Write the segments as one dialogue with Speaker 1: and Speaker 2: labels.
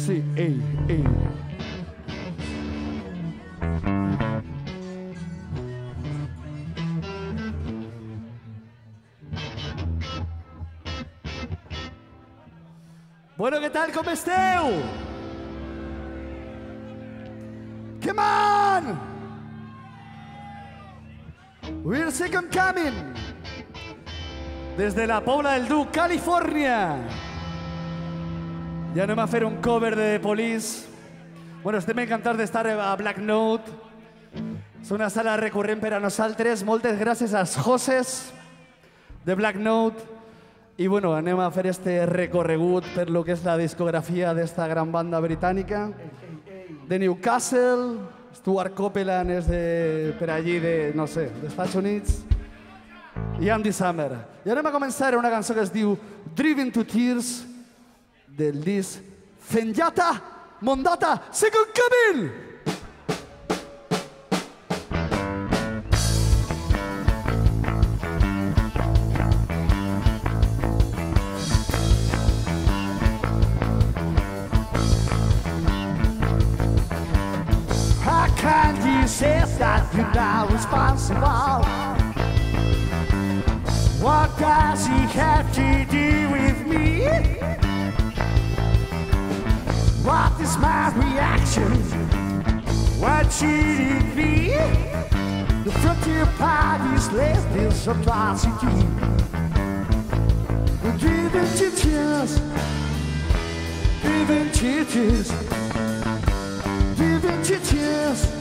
Speaker 1: Sí, ey, ey. Bueno, ¿qué tal? ¿Cómo esteu? Come on! We're second coming. Desde la Pobla del Duc, Califòrnia. Ja anem a fer un cover de The Police. Bueno, estem encantats d'estar a Black Note. És una sala recurrent per a nosaltres. Moltes gràcies als Joses de Black Note. I bueno, anem a fer este recorregut per lo que és la discografia d'esta gran banda britànica. De Newcastle, Stuart Copeland és per allí, no sé, dels Estats Units. I Andy Summer. I anem a començar una cançó que es diu Driven to Tears, del disc Zenyatta Mondatta Second Coming! He says that you're not responsible. What does he have to do with me? What is my reaction? What should it be? The frontier party's left this atrocity. Driven to tears, driven to tears, driven to tears.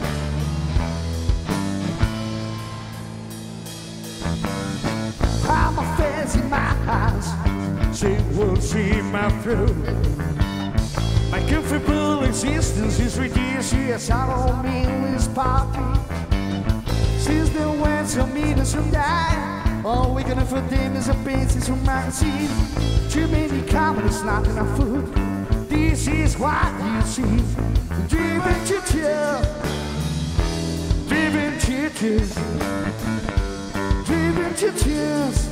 Speaker 1: I'm a fence in my house, she will see my through. My comfortable existence is ridiculous, I don't mean this party. Since the went some mean and some die, all we can afford them is a basis of magazine. Too many comedies, not enough food. This is what you see. Driven to tears, driven to tears, driven to tears.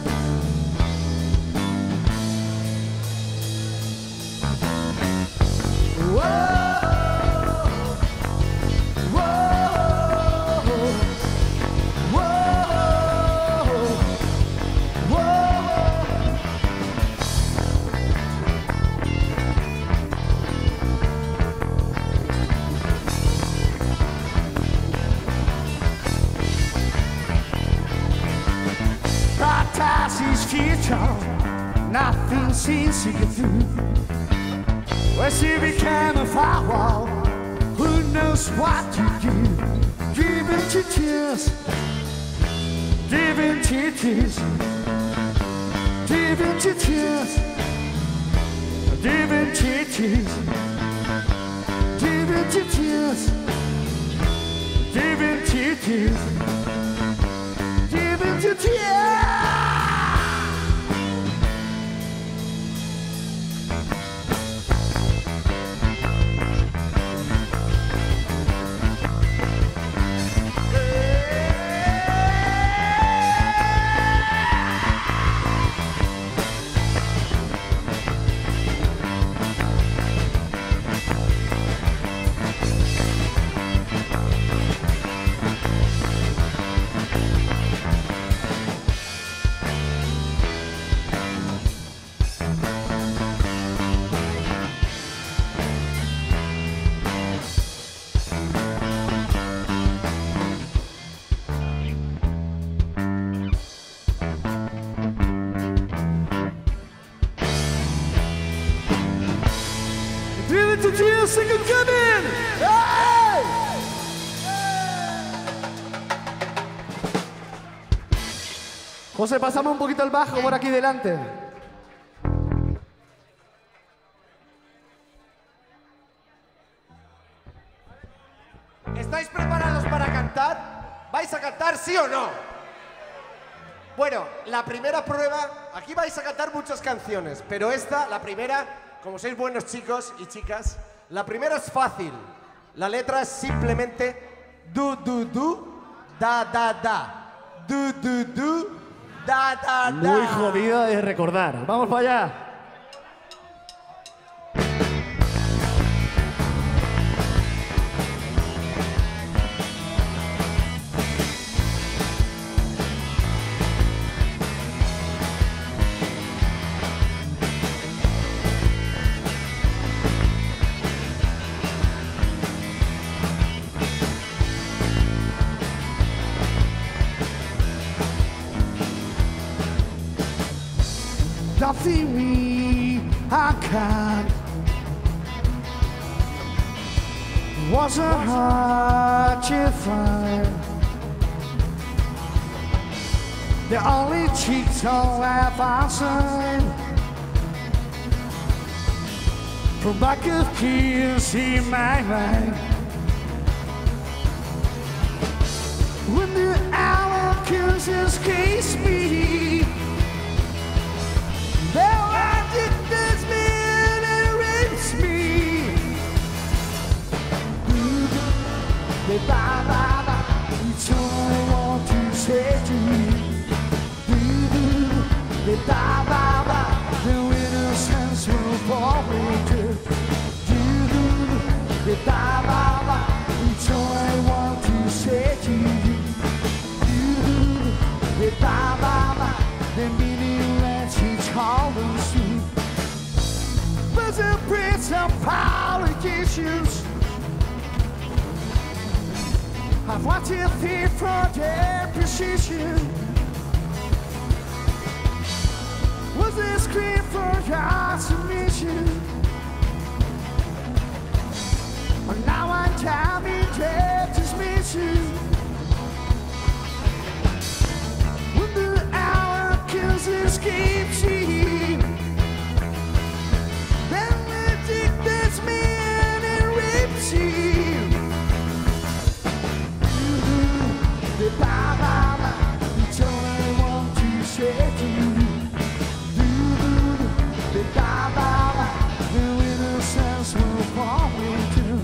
Speaker 1: Nothing seems to get through. Well, she became a firewall. Who knows what to do? Driven to tears, driven to tears, driven to tears, driven to tears, driven to tears, driven to tears, driven to tears. Second coming! Hey! José, pásame un poquito el bajo por aquí delante.
Speaker 2: ¿Estáis preparados para cantar? ¿Vais a cantar sí o no? Bueno, la primera prueba, aquí vais a cantar muchas canciones, pero esta, la primera, como sois buenos chicos y chicas, la primera es fácil. La letra es simplemente du, da, da. Du, da, da.
Speaker 1: Muy jodida de recordar. Vamos para allá. something me I can't. Wasn't hard to find. The only cheats on life I signed. From back of tears in my mind. When the hour kills escapes me, there I did this man and rapes me. It's all I want to say to you. The innocence will fall into. It's all I want to say to you. The meaningless each hollow street. But the prince of politicians I've watched it feed for their precision. Was this scream for your submission? And now I'm timing their dismission. When the hour kills escapes you, then magic that's me and it rapes you. It's all I want to say to you. The innocence will fall into.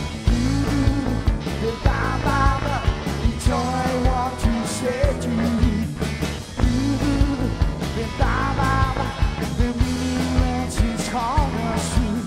Speaker 1: It's all I want to say to you. The meaningless is all I see.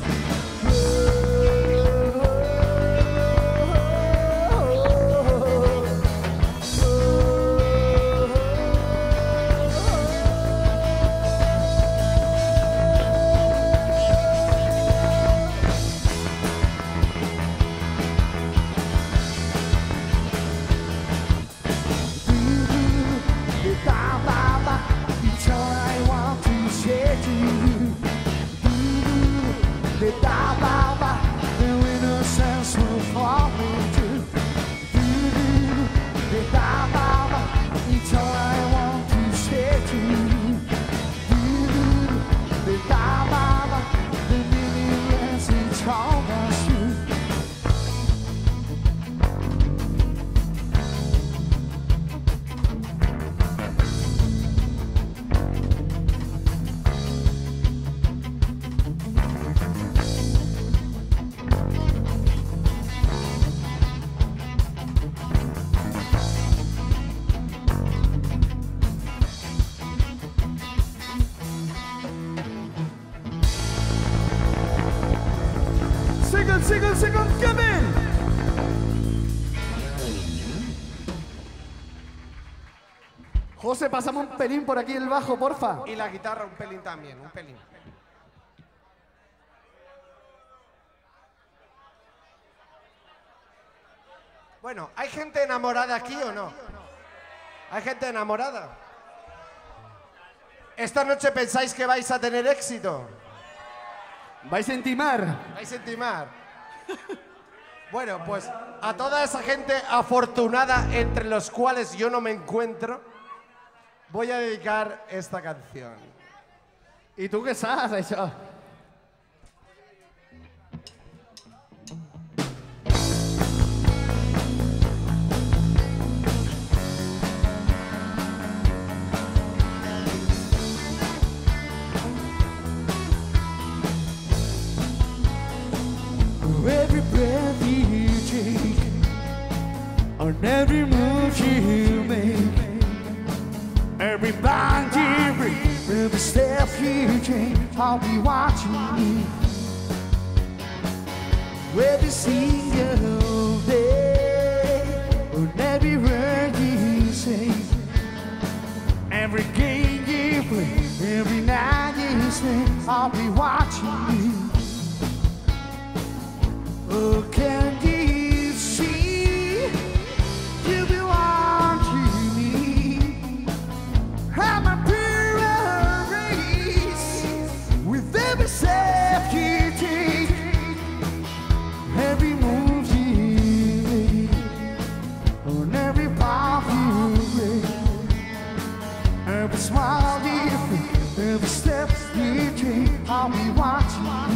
Speaker 1: Second, Kevin. José, pásame un pelín por aquí el bajo, porfa.
Speaker 2: Y la guitarra un pelín también, un pelín. Bueno, ¿hay gente enamorada aquí o no? ¿Hay gente enamorada? ¿Esta noche pensáis que vais a tener éxito?
Speaker 1: ¿Vais a intimar?
Speaker 2: ¿Vais a intimar? Bueno, pues a toda esa gente afortunada entre los cuales yo no me encuentro, voy a dedicar esta canción.
Speaker 1: ¿Y tú qué sabes, això? Every breath you take, on every move you make, every bond you breathe, every step you take, I'll be watching you. Every single day, on every word you say, every game you play, every night you stay, I'll be watching you. Oh, can you see you belong to me? I'm a pure race. Every smile different, every step you take, I'll be watching you.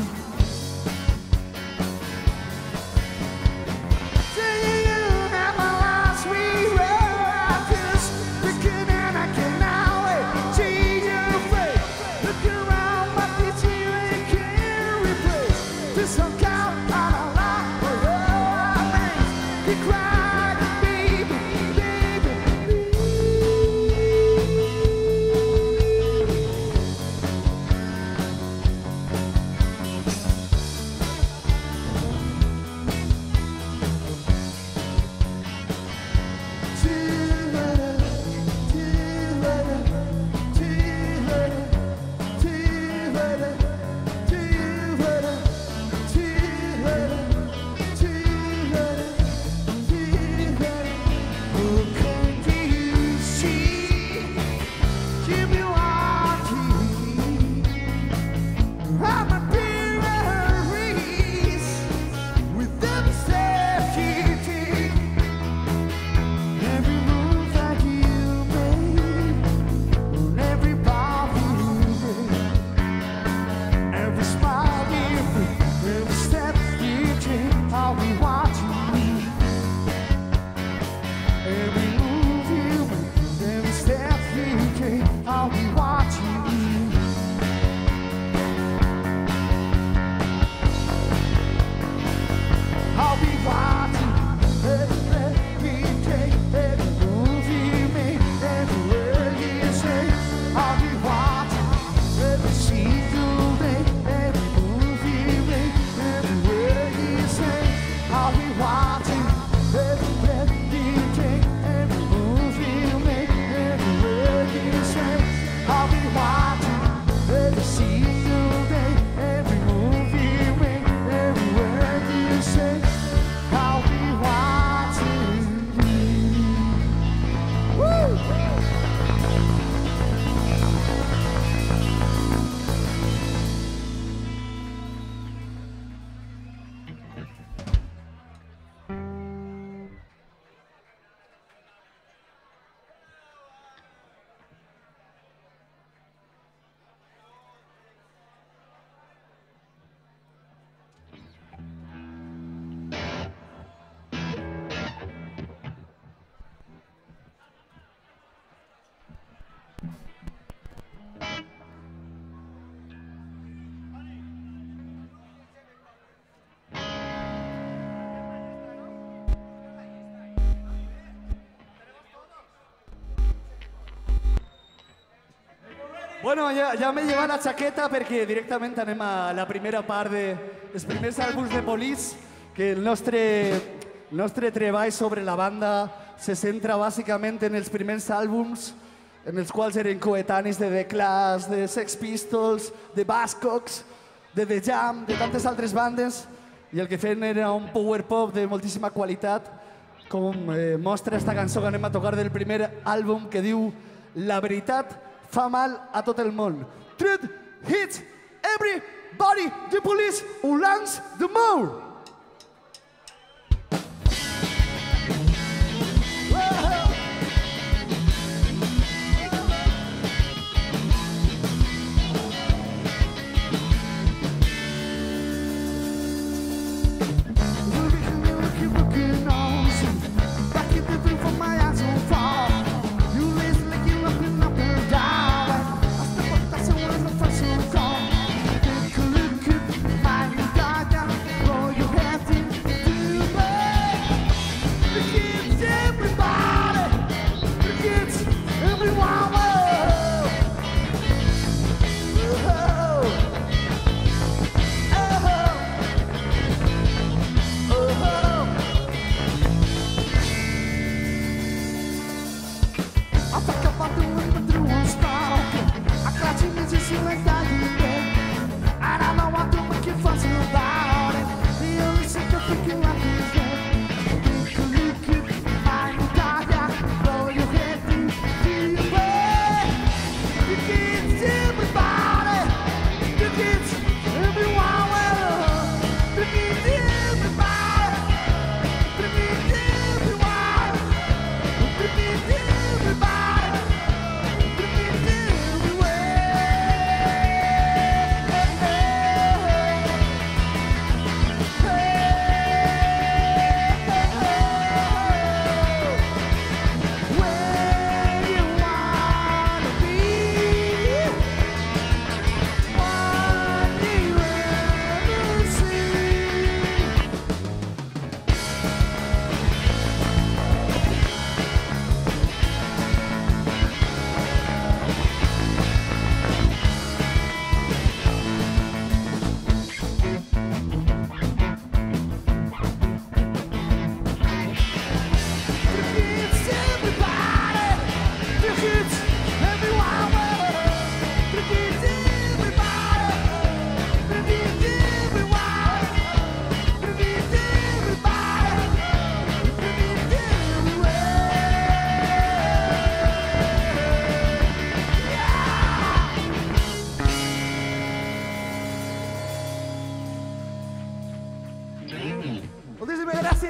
Speaker 1: Bueno, ja m'he llevat la xaqueta perquè directament anem a la primera part dels primers àlbums de Police, que el nostre treball sobre la banda se centra bàsicament en els primers àlbums, en els quals eren coetanis de The Clash, de Sex Pistols, de Buzzcocks, de The Jam, de tantes altres bandes, i el que feien era un power pop de moltíssima qualitat, com mostra esta cançó que anem a tocar del primer àlbum, que diu La veritat fa mal a tot el món. Truth hits everybody, the police who lands the more. Your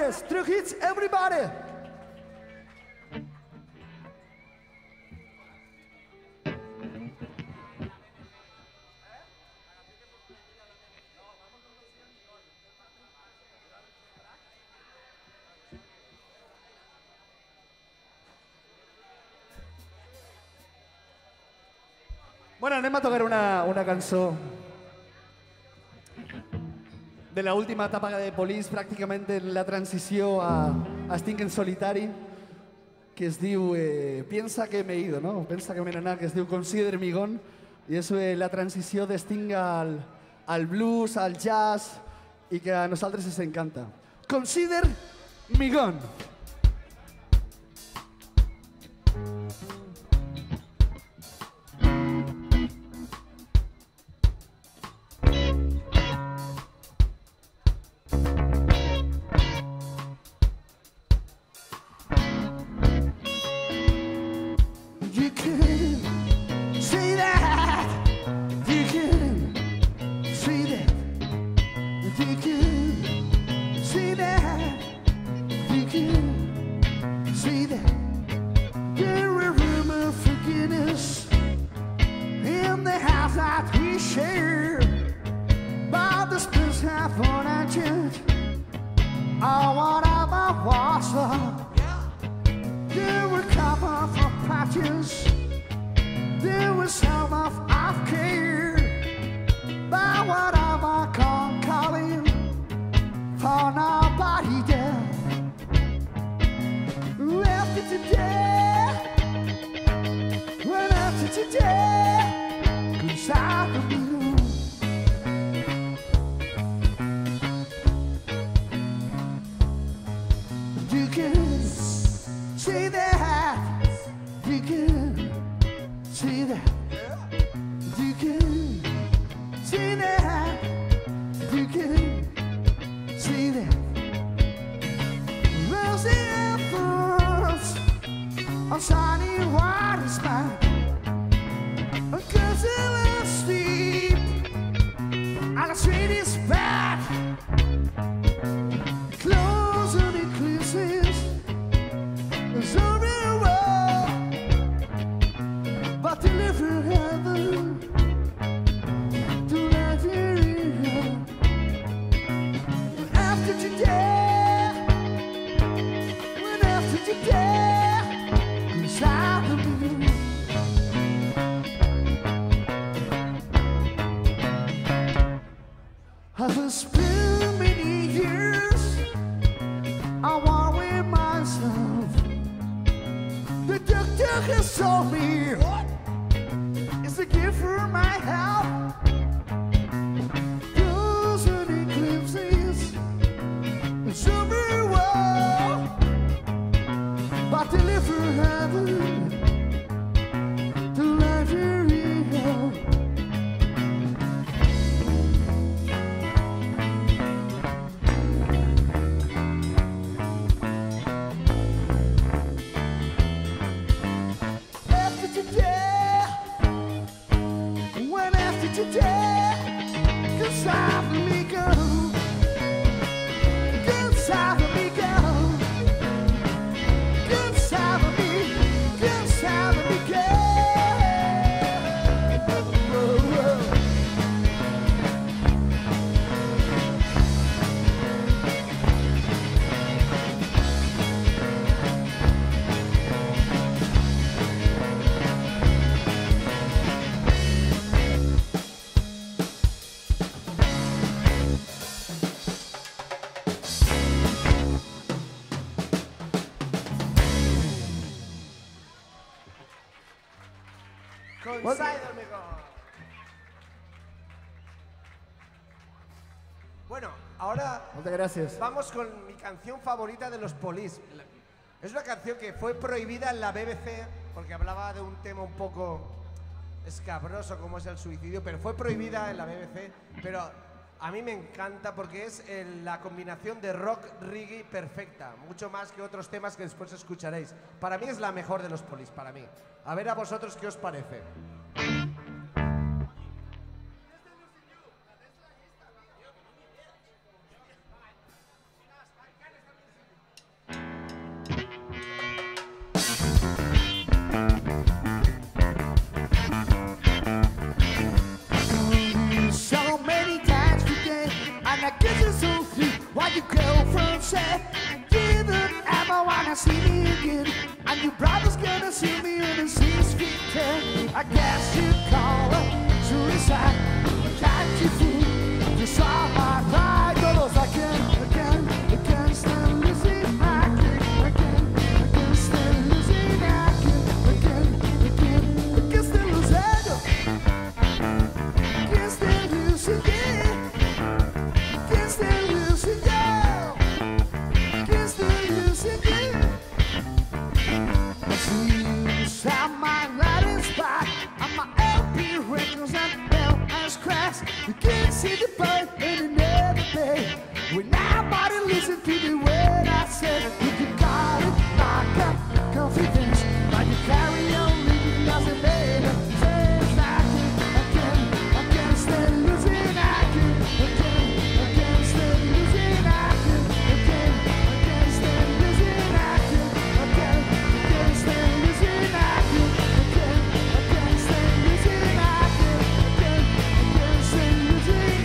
Speaker 1: Yes, True Hits, everybody. Bueno, anem a tocar una cançó de la última etapa de Police, pràcticament en la transició a Estic en solitari, que es diu Piensa que me he ido, no? Pensa que me he anat, que es diu Consider me gone, i és la transició d'Sting al blues, al jazz, i que a nosaltres ens encanta. Consider me gone.
Speaker 2: Bueno, ahora
Speaker 1: muchas gracias.
Speaker 2: Vamos con mi canción favorita de los Police. Es una canción que fue prohibida en la BBC porque hablaba de un tema un poco escabroso como es el suicidio, pero fue prohibida en la BBC, pero a mí me encanta porque es la combinación de rock reggae perfecta, mucho más que otros temas que después escucharéis. Para mí es la mejor de los Police, para mí. A ver a vosotros qué os parece.
Speaker 1: gonna see me again, and your brother's gonna see me in the 6 feet 10. I guess you call it suicide. Can't you fool? You saw my pride. Todos again, again, stand losing. I can't stand losing. I can't stand losing. Can't stand losing. Can't stand losing. Can't stand losing. I see you sound my light is back, and my LP records and bell has crashed. You can't see the bird in another day. When nobody listen to the word I said, if you got it, like a confidence, but you carry on living as a baby. Says I can't stand losing. I can't stand losing. I can't stand losing. I can't stand losing. I can't stand losing. I can't stand losing.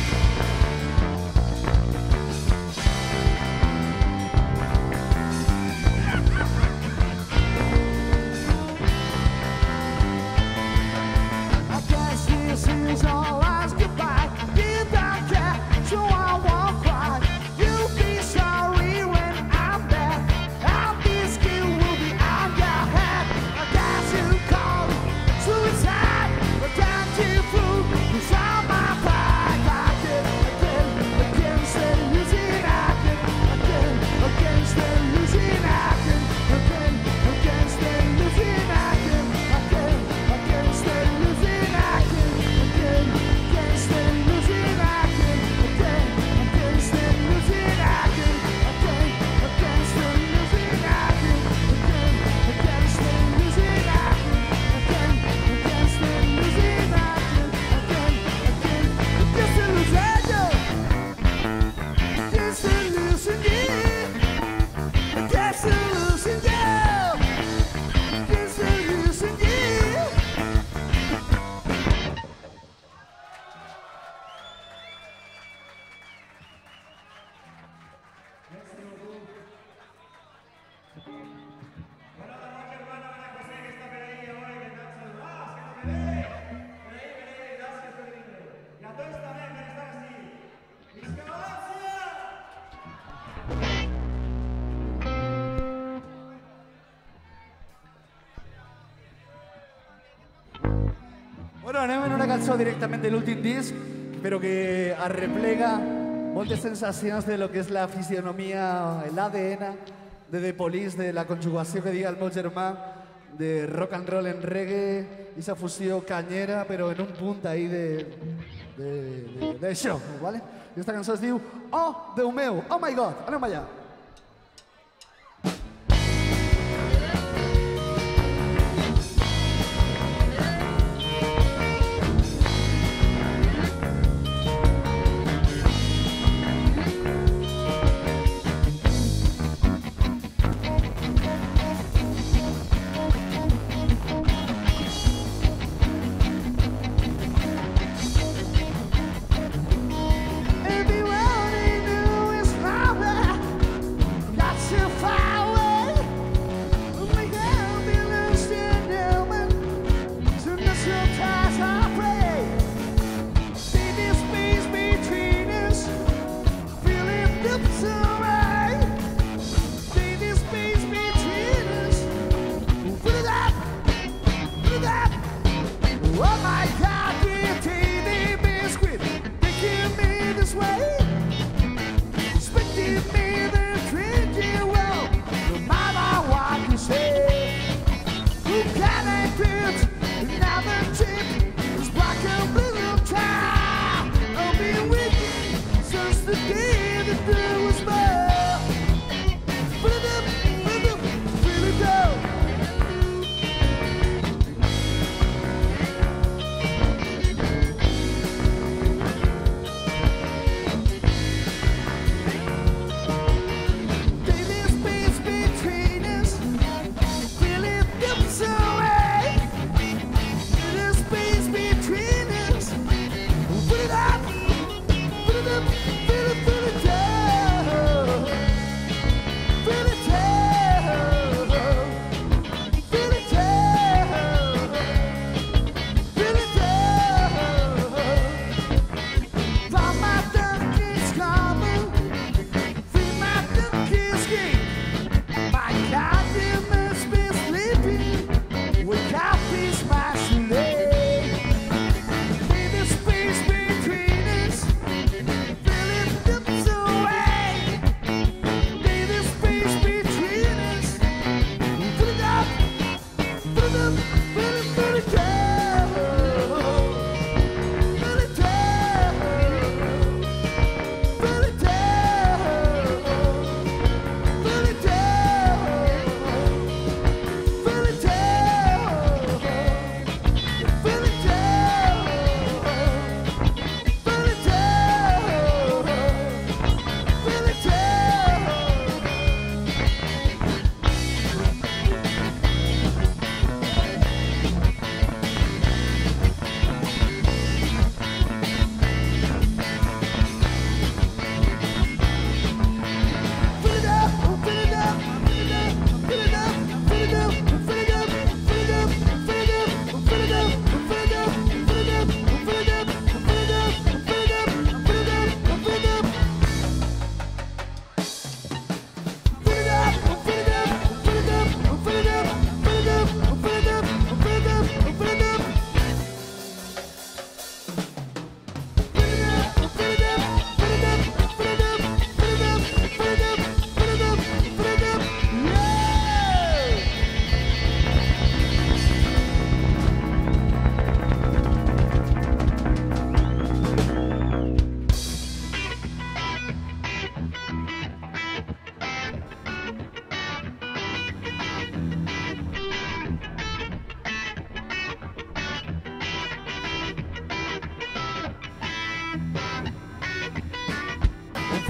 Speaker 1: I guess this is our last goodbye. You don't care, so I won't cry. You'll be sorry when I'm back. All this skill will be on your head. I guess you call it suicide, but can't you prove it's on my pride? I can't stand losing. I can't stand losing. I can't stand losing. I can't stand losing. I can't stand losing. I can't stand losing. I can't stand losing. I can't stand losing. I can't stand losing. I can't stand losing. I can't stand losing. Can't stand losing. Bueno, anem en una cançó directament de l'últim disc, però que arreplega moltes sensacions de lo que és la fisionomia, l'ADN de The Police, de la conjugació que diga el meu germà, de rock and roll en reggae, esa fusió canyera, però en un punt ahí d'això, ¿vale? I esta cançó es diu Oh, Déu meu, oh my God, anem allà. Everyone they knew is love.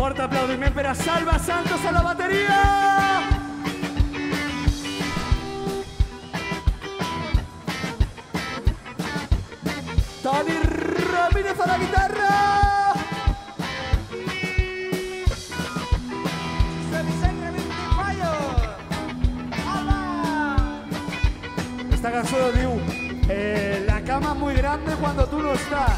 Speaker 1: Fort aplaudiment per a Salva Santos a la bateria! Toni Ramírez a la guitarra! Esta canción diu, la cama es muy grande cuando tú no estás.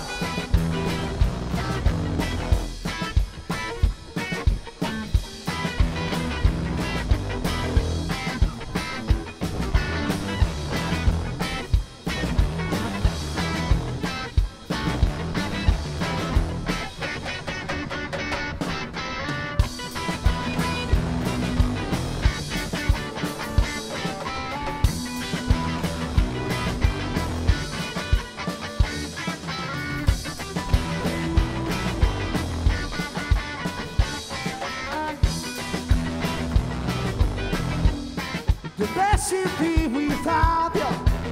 Speaker 1: The best should be without you.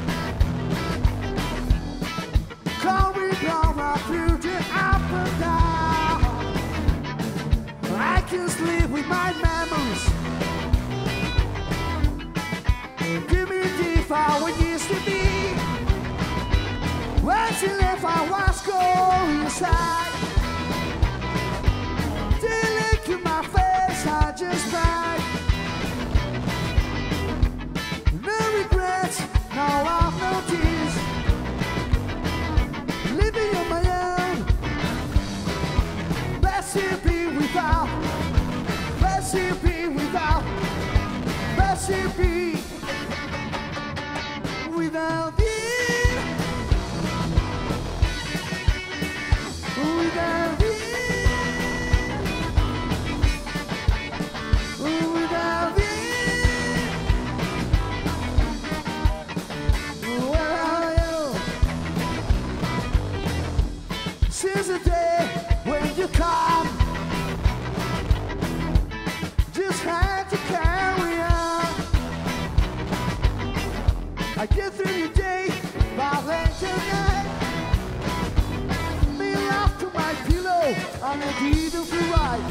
Speaker 1: Going down my future up and down. I can sleep with my memories. Give me the fire we used to be. When she left, I was going inside. They look in my face, I just cried. Now I've no tears, living on my own. Best it be without, best it be without, best it be without you, without you, without you. Since the day when you come, just had to carry on. I get through your day by late tonight. Me up to my pillow and I didn't feel right.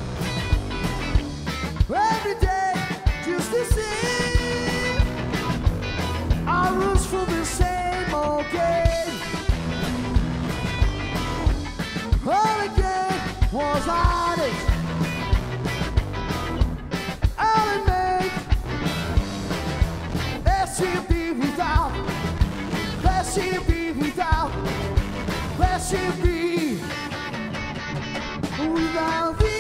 Speaker 1: Every day, just the same. I rules for the same old game. All again was honest. All it made. Let's see it be without. Let's see it be without. Let's see it be without thee.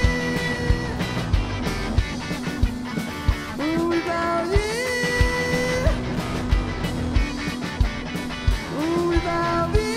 Speaker 1: Without you. Without thee.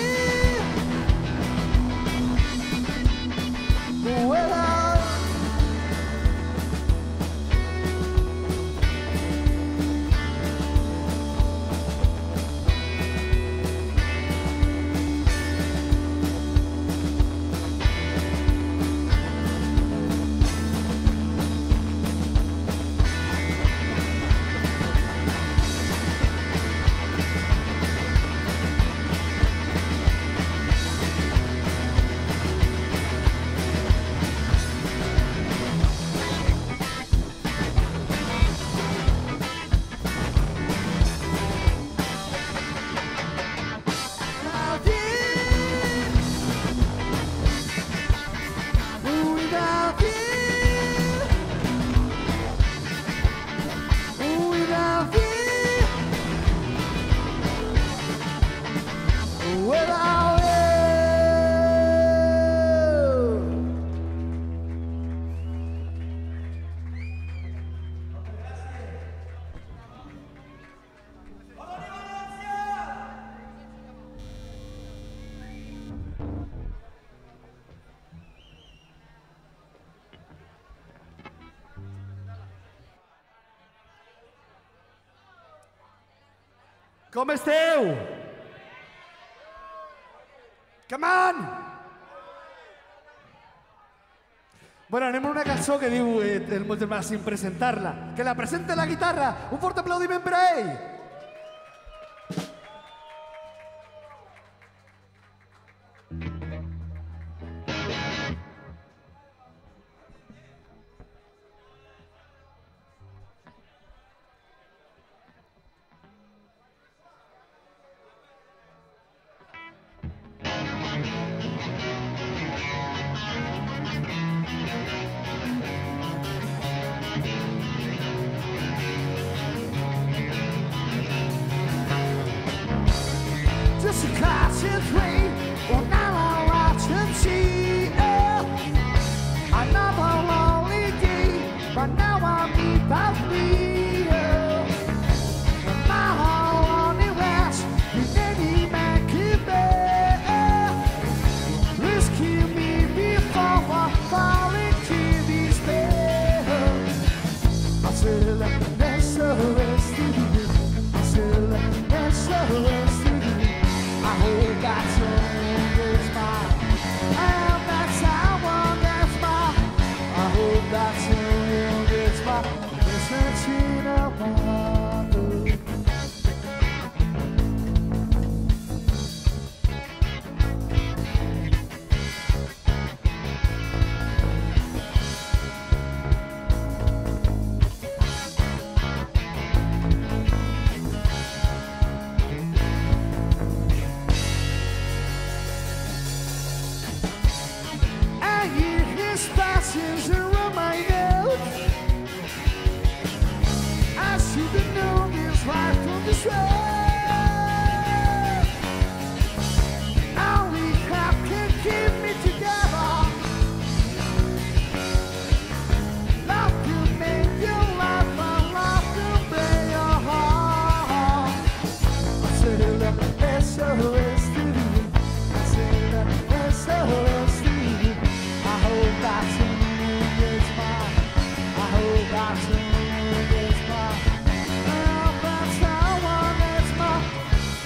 Speaker 1: Com esteu? Come on! Bueno, anem una cançó que diu el molt més sin presentar-la. Que la presente la guitarra. Un fort aplaudiment per a ell. Used to catch a train, well now I watch and see. Another lonely day, but now I meet by free. My heart only rests in any man can bear. Rescue me before I fall into despair. I said, let's arrest you. I said, let's arrest you. I hope that's all is mine. And that's how one gets mine. I hope that's all is mine. Listen to the one. Passions around my note. I should have known this right from the start. Only help can keep me together. Love can make your life, and love can break your heart. I said that SOS to you. I said that SOS to you. I hope that's all is mine. I hope that's all is mine. I hope that's all is mine.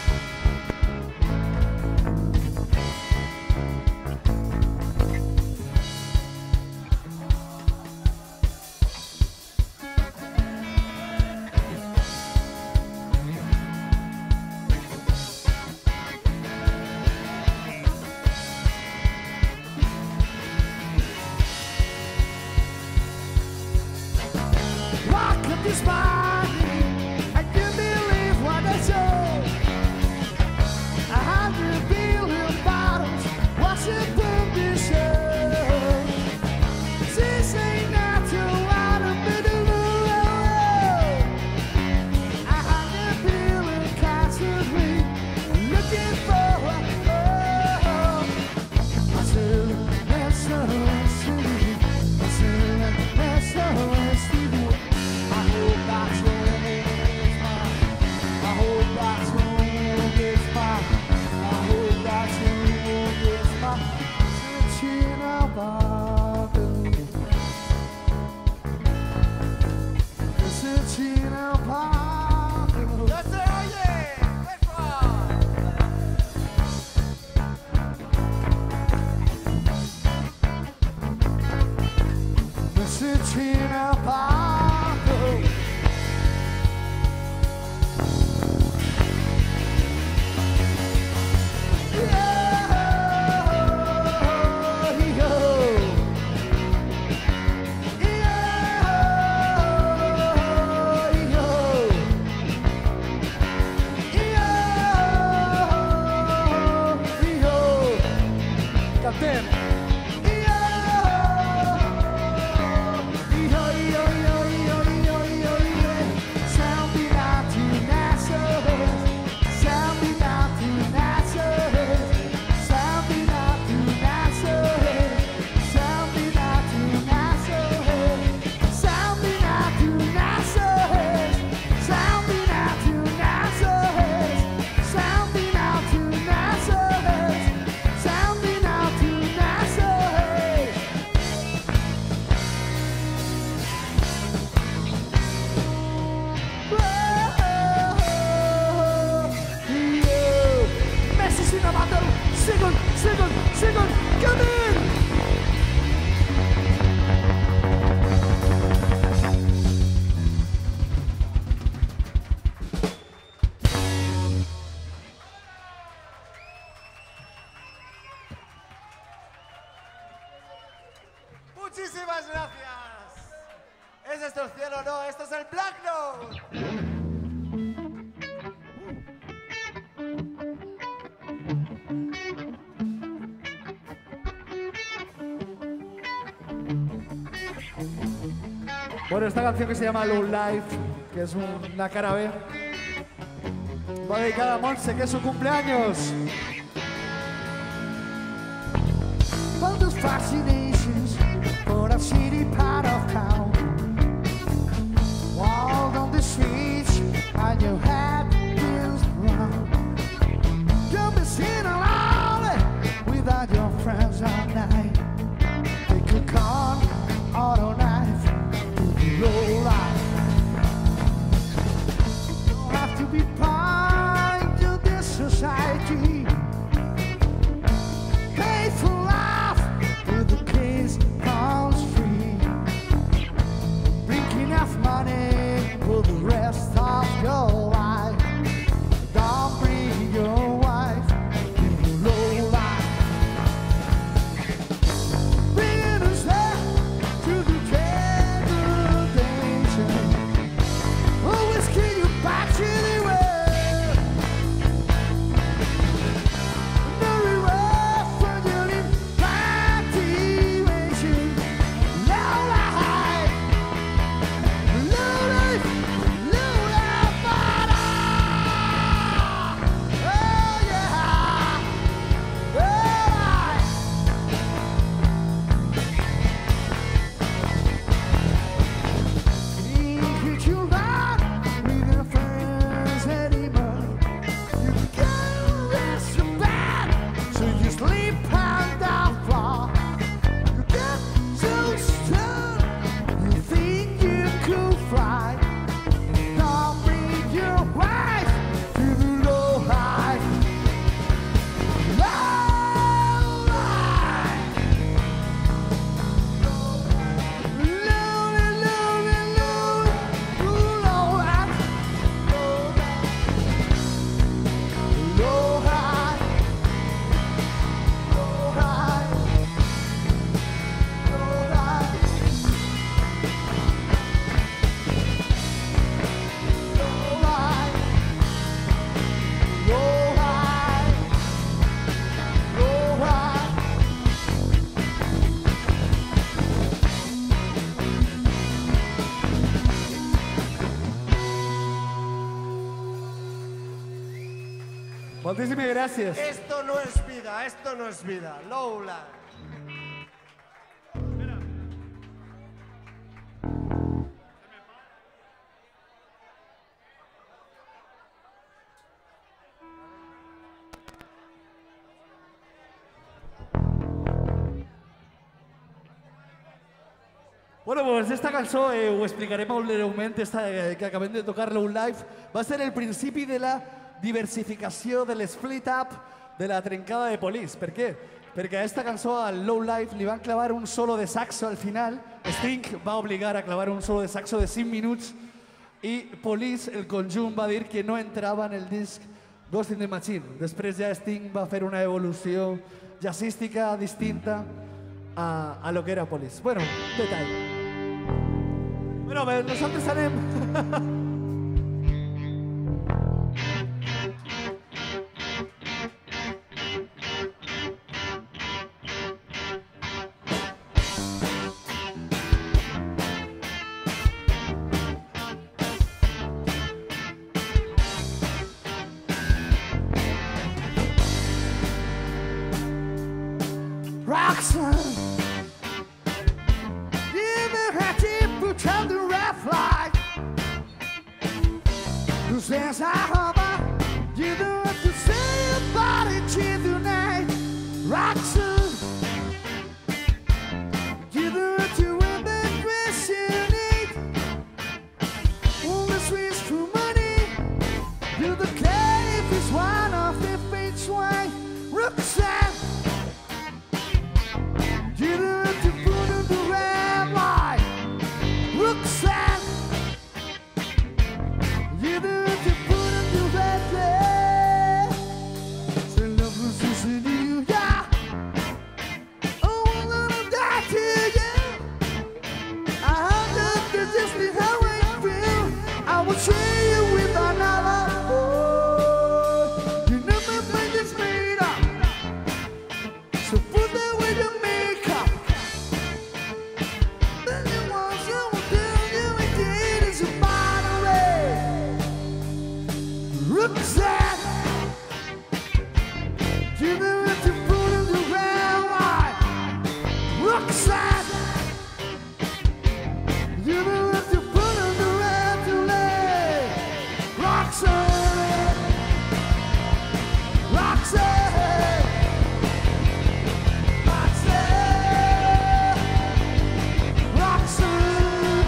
Speaker 1: Walk up this morning, I can't believe what I saw. 100 billion bottles, what's it from this show? This ain't not to what I'm gonna lose. 100 billion constantly looking for I said, let's see. I said, let's see. I hope that's all is mine. I hope that's all is mine. I hope that's all is mine. Sitting about sitting about That's it, oye! Sitting about Second, come in!
Speaker 2: Muchísimas gracias. ¿Es esto el cielo? No, esto es el Black Note.
Speaker 1: Bueno, esta canción que se llama Low Life, que es una cara B, Va dedicada a Monse, que es su cumpleaños.
Speaker 3: All those fascinations for a city part of town. Walk on the streets and your head feels round. You'll be sitting alone without your friends all night. Take a gun or a knife to the low life. You don't have to be part of this society. Pay for life with the kids comes free. Bring enough money for the rest of your life. Don't bring your wife in the low life. Bring us there to the degradation. Always kill you back to the way.
Speaker 1: Muchísimas gracias.
Speaker 2: Esto no es vida, esto no es vida. Lowland.
Speaker 1: Bueno, pues esta cançó, ho explicaré molt breument, que acabem de tocar Low Life, va ser el principi de la diversificació, de l'split-up, de la trencada de Police. Per què? Perquè a esta cançó, al Low Life, li van clavar un solo de saxo al final. Sting va obligar a clavar un solo de saxo de 5 minuts i Police, el conjunt, va dir que no entrava en el disc Ghost in the Machine. Després ja Sting va fer una evolució jazzística distinta a lo que era Police. Bueno, detall. Bueno, nosaltres anem...
Speaker 3: Roxanne, you never had to put on the red flag. Who says I hover? You don't have to say about it tonight. Roxanne, you don't have to wear the dress you need. Always wish for money. You don't care if it's one of the fates wine. Roxanne, you don't have to put on the red light. Roxanne, you don't have to put on the red light. Say love was in you, yeah. Give me what you put in the red light. Roxanne. Give me what you put in the red to lay. Roxanne. Roxanne. Roxanne. Roxanne.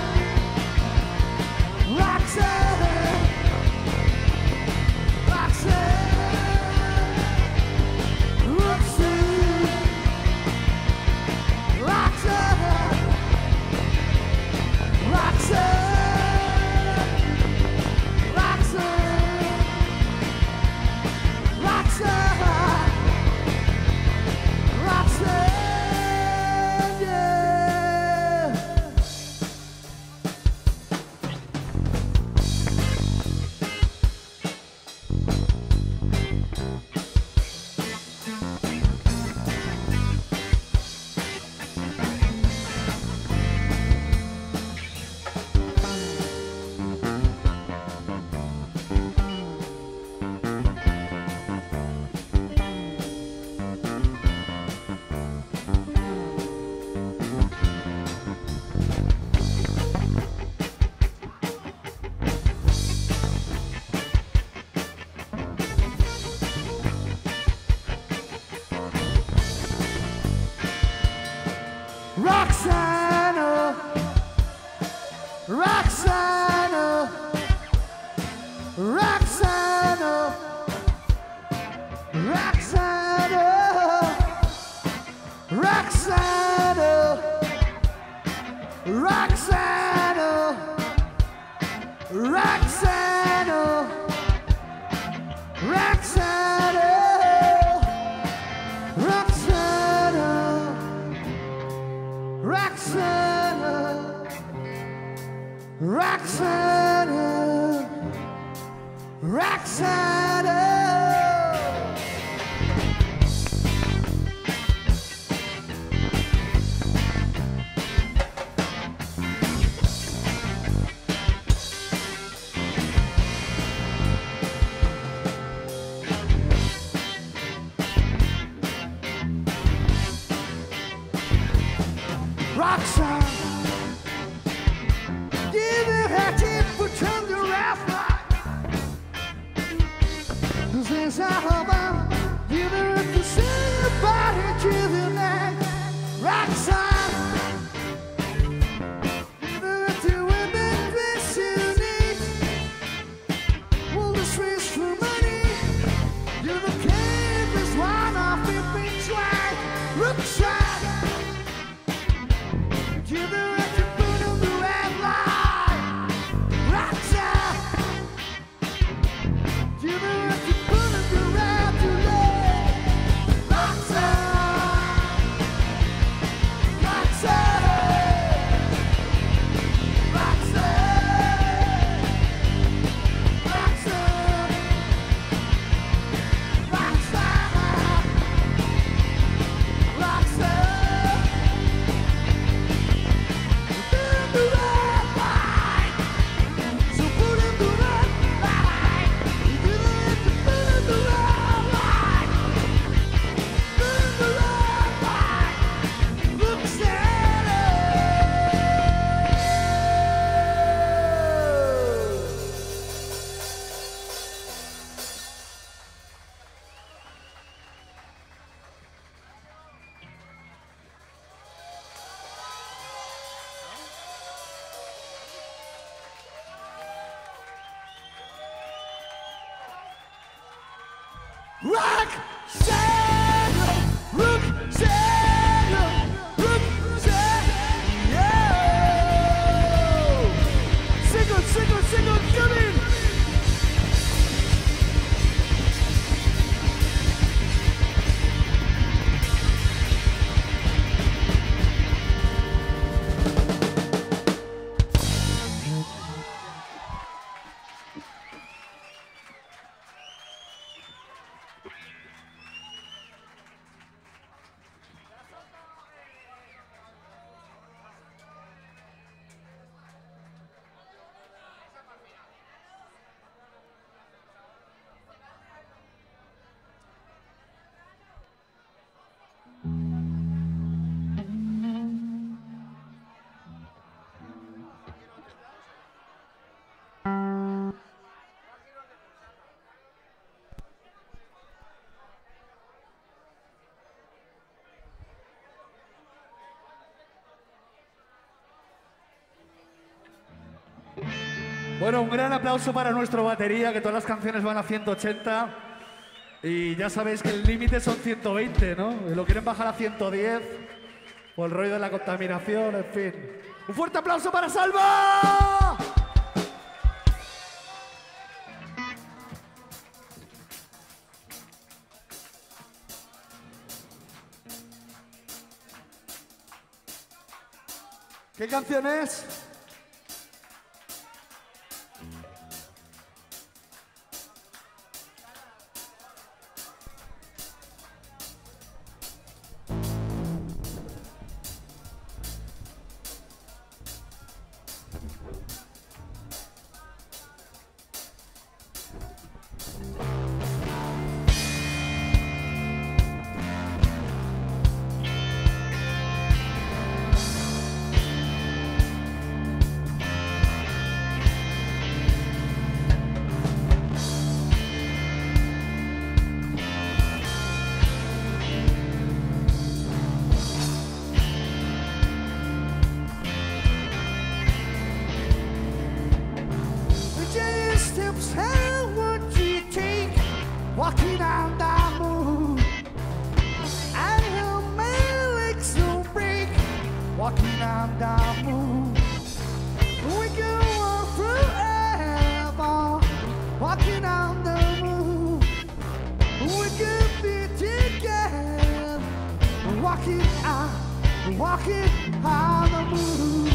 Speaker 3: Roxanne. Roxanne, Roxanne, Roxanne, Roxanne, Roxanne, Roxanne, Roxanne, Roxanne, Roxanne, Roxanne. Roxanne, give me her tip for turn the rap light. This is how about give her to sing about it to the night. Roxanne, give her to women dress in need. All the streets for money. You're the cave is one of the things right. Roxanne. Give me what you put on the red light. Roxanne. Give me what you put on the red light. Roxanne. Roxanne. Roxanne. Roxanne. Roxanne. Roxanne. Roxanne, Roxanne, Roxanne, yeah. Sing it, come in.
Speaker 1: Bueno, un gran aplauso para nuestro batería, que todas las canciones van a 180. Y ya sabéis que el límite son 120, ¿no? Y lo quieren bajar a 110 por el rollo de la contaminación, en fin. ¡Un fuerte aplauso para Salva! ¿Qué canción es?
Speaker 3: Steps, how would you take walking on the moon? I know my legs don't break walking on the moon. We go on forever walking on the moon. We could be together walking on the moon.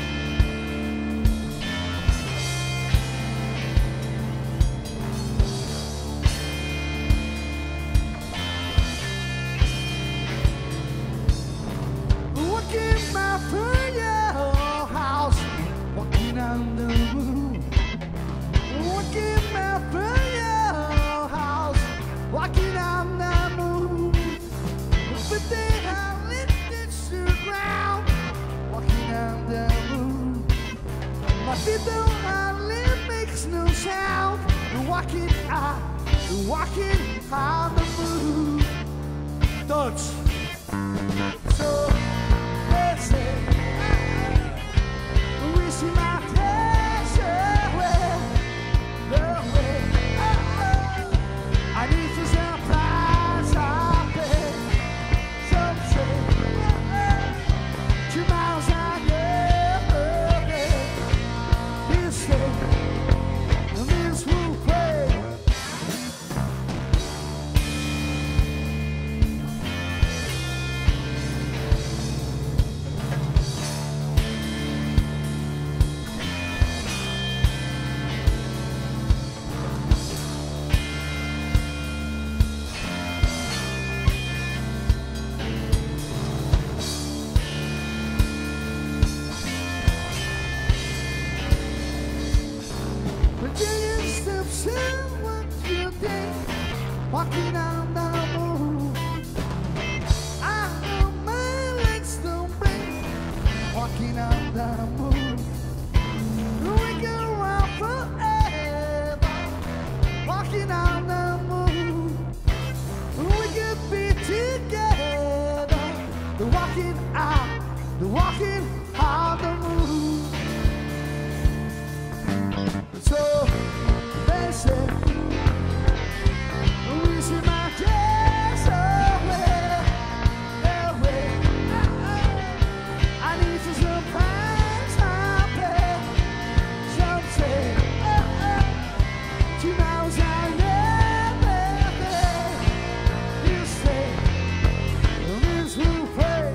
Speaker 3: Walking my your house, walking on the moon. Walking my your house, walking on the moon. But they have lifted to the ground, walking on the moon. My feet don't hardly makes no sound. Walking on the moon.
Speaker 1: Touch.
Speaker 3: So let's say we see my pleasure away. I need to surprise I pay. Some say 2 miles I go. This day, this will play. Walking on the moon, I know my legs don't break. Walking on the moon, we go on forever. Walking on the moon, we could be together. Walking on the moon. So they say. We see my dress away. I need to surprise my pay. Some say 2 miles I never. You say this will play.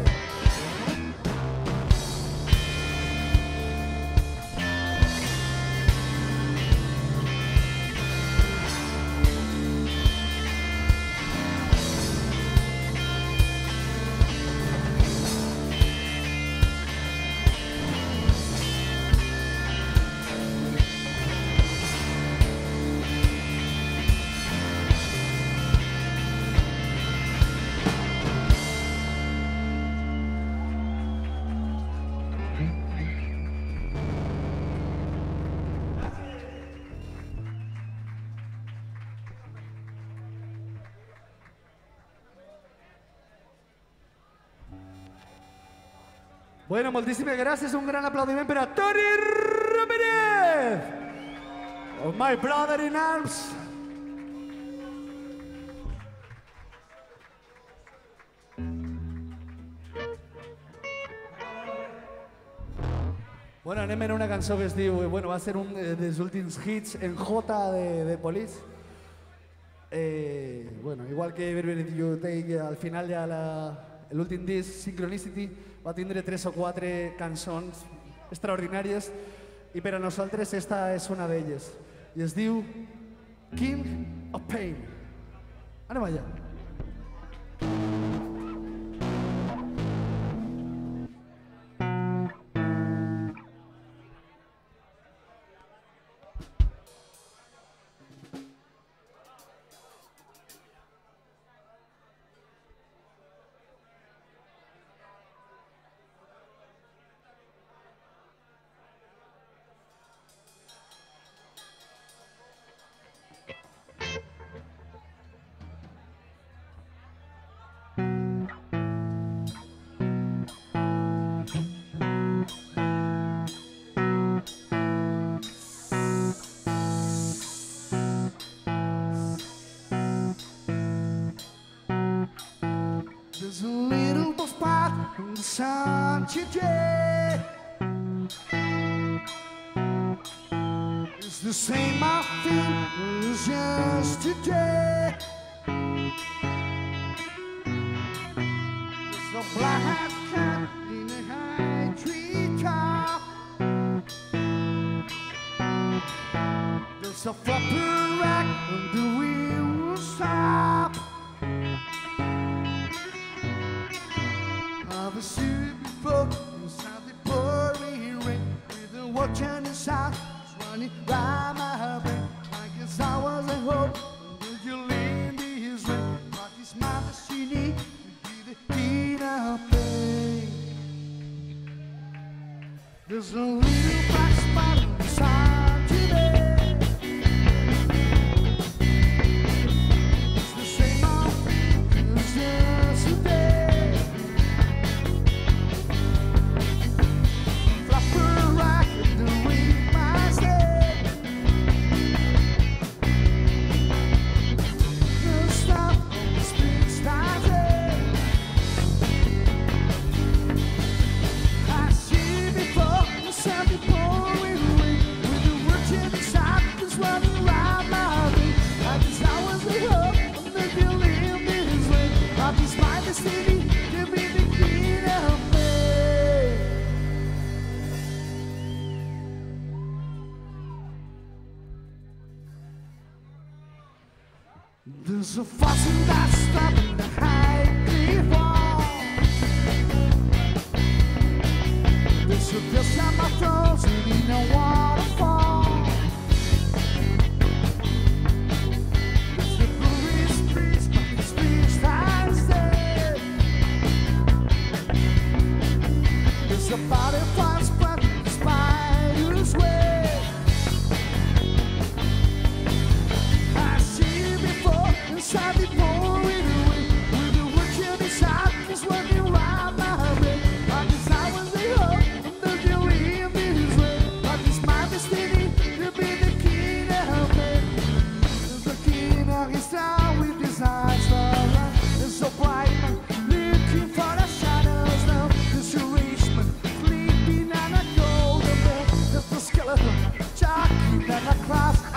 Speaker 1: Bueno, moltíssimes gràcies, un gran aplaudiment per a Toni Ramírez! of my brother in arms. Bueno, anem en una cançó que es diu, bueno, va ser un dels últims hits en J de Police. Bueno, igual que Everybody You Take, al final ja l'últim disc, Synchronicity, va tindre 3 o 4 cançons extraordinàries i per a nosaltres esta és una d'elles. I es diu King of Pain. Anem allà. There's a little blue spot in the sun today. It's the same I feel as yesterday. There's a black cat in a high tree top. There's a flapper rack on the wheel stop. I've seen before inside the pouring rain with the watch on the side running by my brain. I guess I was at home until you leave me his rain. But it's my destiny to be the king of pain. There's a little black spot on the side today. It's the same old thing as yesterday. There's a faucet that's stopping the high cliff wall. There's a ghost on my frozen in a waterfall. There's the bluest breeze, but the speech stands dead. There's a butterfly spreading the spider's web. Inside the pouring rain, with the work inside, just running around my brain. I guess I was the hope, and then you leave me his way. But it's my destiny to be the king of pain. The king of his town with his eyes for light. There's so bright man looking for the shadows now. There's a rich man sleeping on a golden bed. There's the skeleton jockey and a class of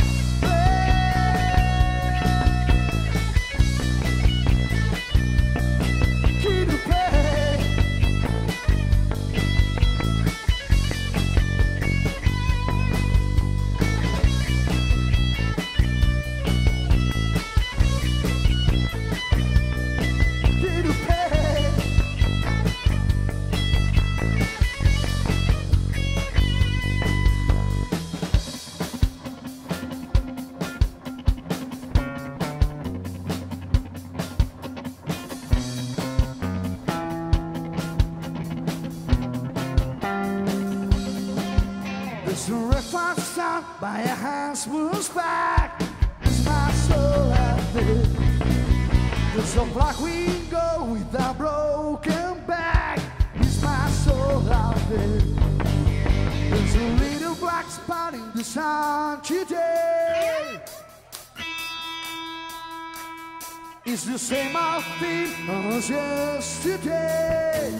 Speaker 1: by a hand moves back. It's my soul out there. There's a black window with a broken back. It's my soul out there. There's a little black spot in the
Speaker 3: the sun today. It's the same old thing as yesterday.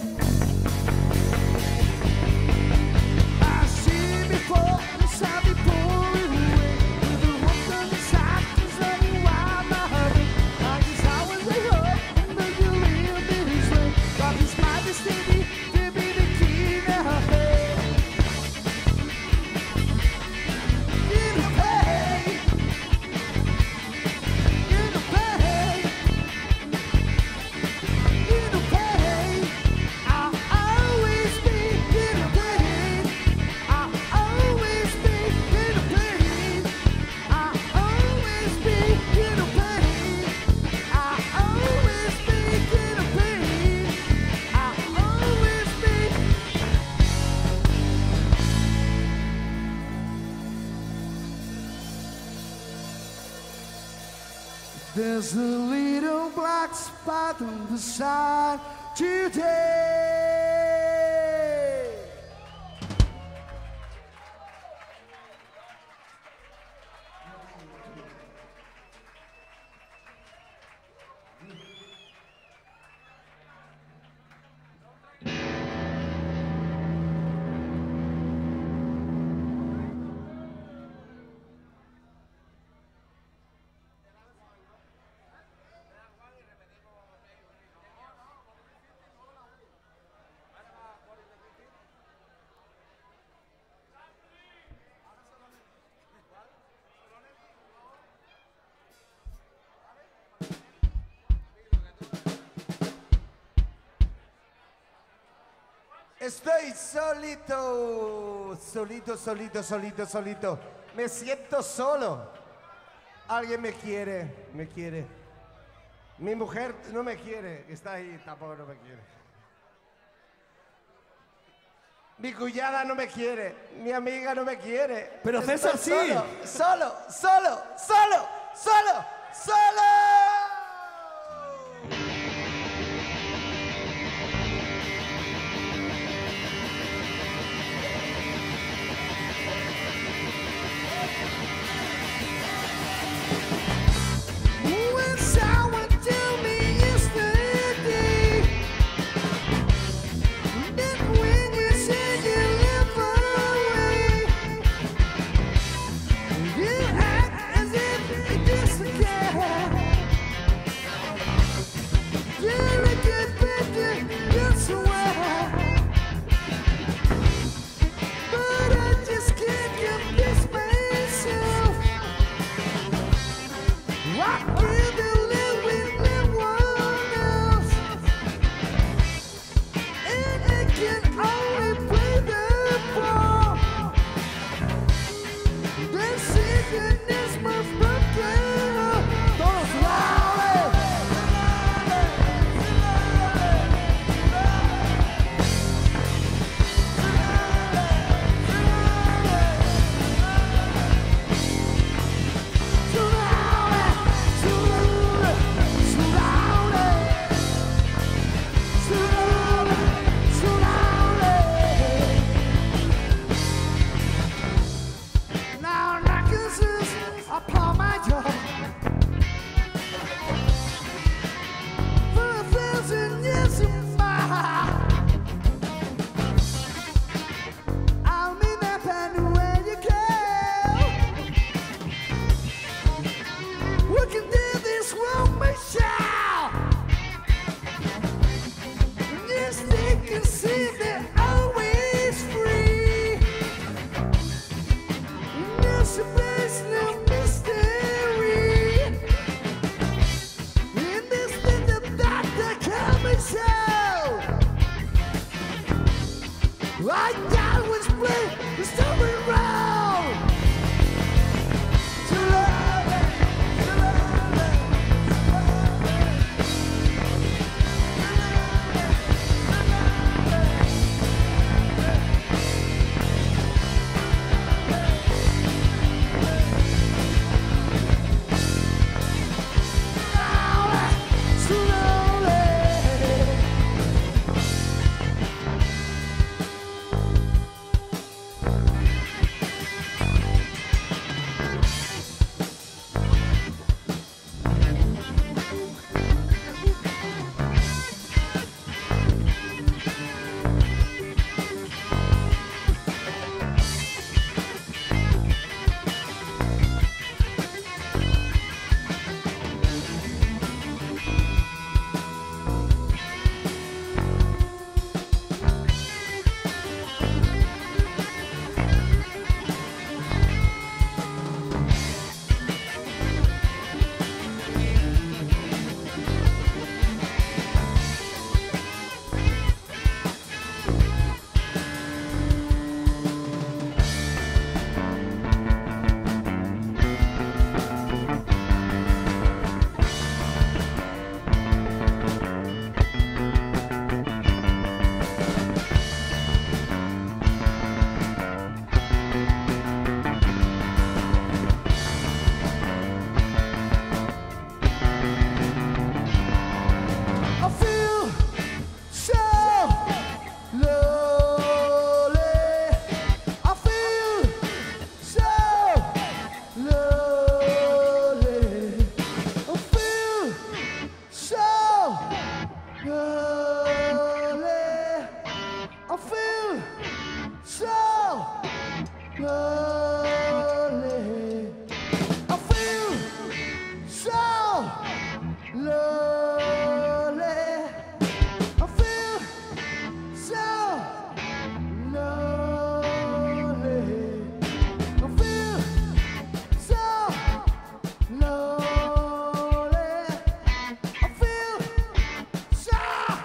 Speaker 3: I see before, I saw before it away. With the hope on the side, it's running wild my heart. I guess I was a hope, but you leave me this way. But it's my destiny to be the king of heaven. In the pain, in the pain, in the pain, I'll always be in the pain. I'll always be in the pain. I'll always be in the pain. I'll always be in the pain. I'll always be. There's a little black spot on the side today.
Speaker 2: Estoy solito, solito. Me siento solo. Alguien me quiere, Mi mujer no me quiere, está ahí, tampoco no me quiere. Mi cuñada no me quiere, mi amiga no me quiere.
Speaker 1: Pero César sí.
Speaker 2: Solo.
Speaker 3: When someone told me yesterday that when you said you live far away, you act as if you disappear. lonely. I feel so lonely. I feel so lonely. I feel so lonely. I feel so lonely. I feel so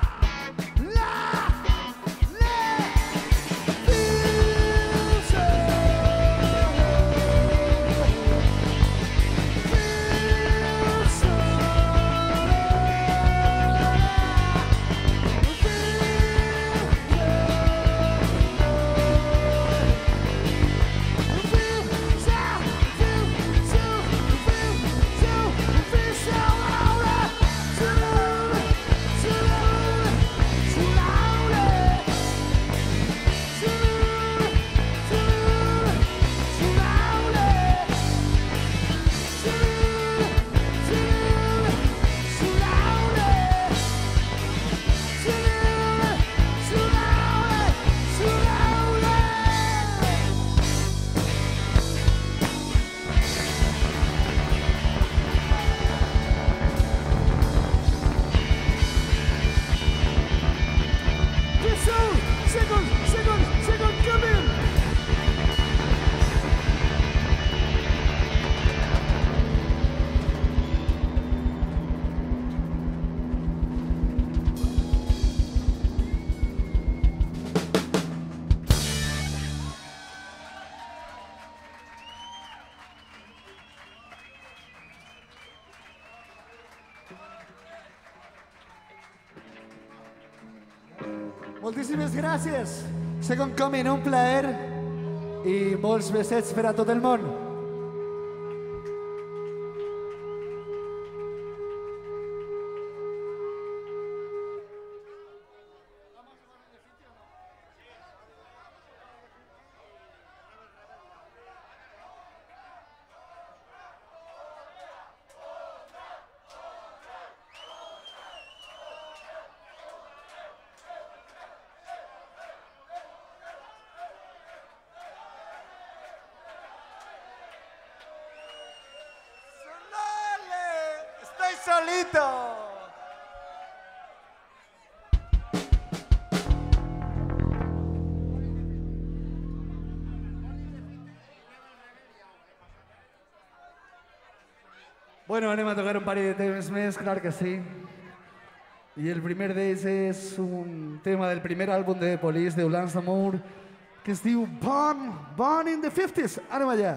Speaker 3: Second coming!
Speaker 1: Moltíssimes gràcies. Second Coming, un plaer i molts besets per a tot el món.
Speaker 2: ¡Estoy solito!
Speaker 1: Bueno, anem a tocar un parell de temes més, clar que sí. I el primer d'ells és un tema del primer àlbum de Police, de Ulan's Amour, que es diu Born in the 50s. Anem allà.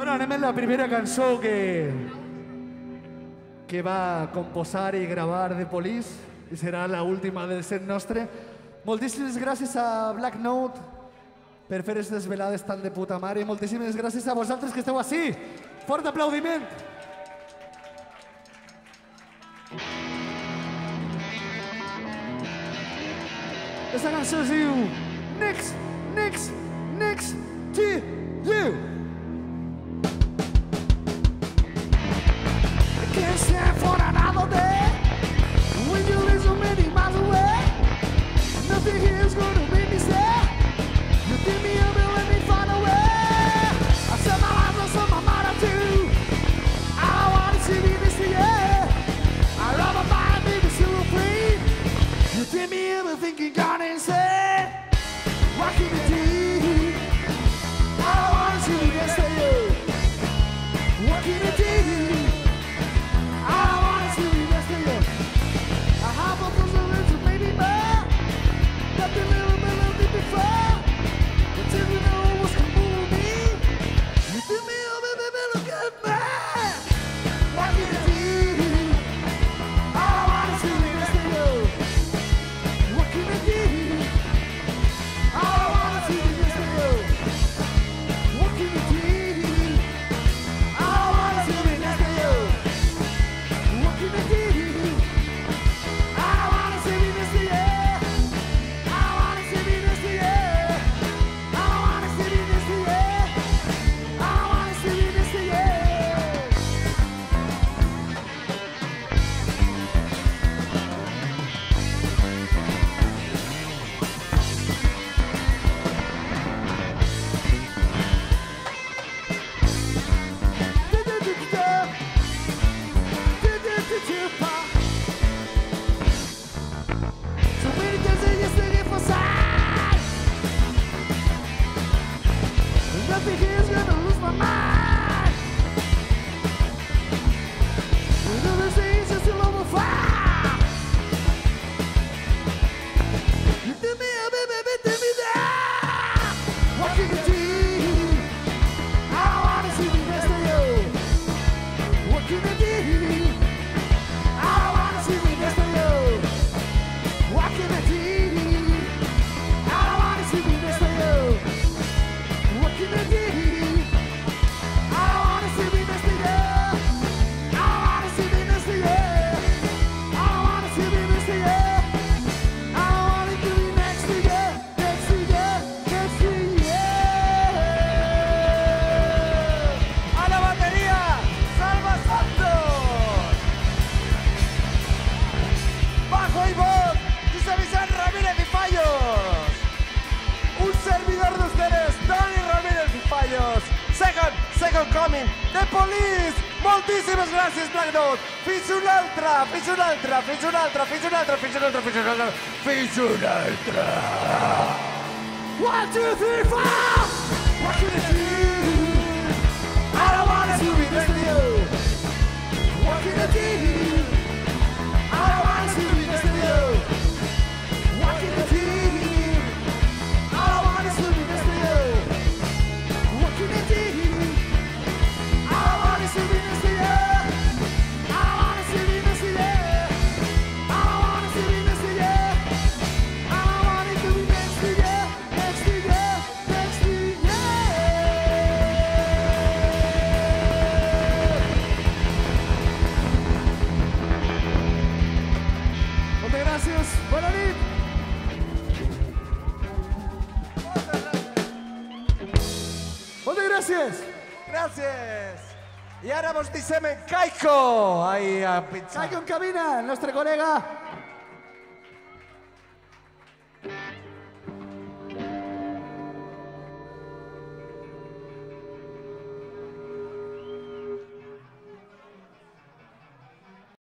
Speaker 1: Bueno, anem en la primera cançó que va composar i gravar The Police i serà l'última del set nostre. Moltíssimes gràcies a Black Note per fer aquestes velades tan de puta mare i moltíssimes gràcies a vosaltres que esteu ací. Fort aplaudiment! Esta cançó es diu Next, Next, Next to You. I can't stand for another day when you live so many miles away. Nothing here is gonna make me stay. You give me a bill, let me find a way. I set my life, I set my mind too. I want to see me this year. I love my mind, baby, so free. You give me everything you got insane. What can you do? I want to see me this year. What can you do? I want to see me this year. I have a puzzle to maybe more. Nothing little bit before. But till you know what's coming with me, you do me a baby, look at me. What can you do? I want to see me this year. What can you do? I want to see me this year. What can you do? I want to see me this year. What can you do? I want to see me this year. I want to see me this year. I want to see me this year. I want to see me this year. So many times I just looking for signs. Nothing here is gonna lose my mind. Another thing's just a little fire. You do me a baby, do me that. What can you do? I wanna see me next to you. What can you do? I wanna see me next to you. What can I do? I wanna see me next to you. What can I do? I wanna see me next to you. I wanna see me next to you. I wanna see me next to you. I wanna see me next to you, next to you, next to you.
Speaker 2: A la batería, Salva Santos. Bajo y voz, José Vicente Ramírez y Fallos. Un servidor de ustedes, Dani Ramírez y Fallos. Second coming, The Police. Moltíssimes gràcies, Black Note. Fins un altre, fins un altre, fins un altre, fins un altre, fins un altre, fins un altre, fins un altre.
Speaker 3: 1, 2, 3, 4.
Speaker 2: What can I do? I don't wanna see me next to you. What can I do? I don't wanna see me next to you. What can I do? I don't wanna see me next to you. What can I do? I don't wanna see me next to you. I don't wanna see me next to you. I don't wanna see me next to you. I don't wanna see me next to you. Next to you. Next to you.
Speaker 1: Moltes gràcies. Bona nit. Moltes gràcies.
Speaker 2: Gràcies. I ara vos deixem en Kaiko. Ahí a pitjar.
Speaker 1: Caio en cabina, el nostre col·lega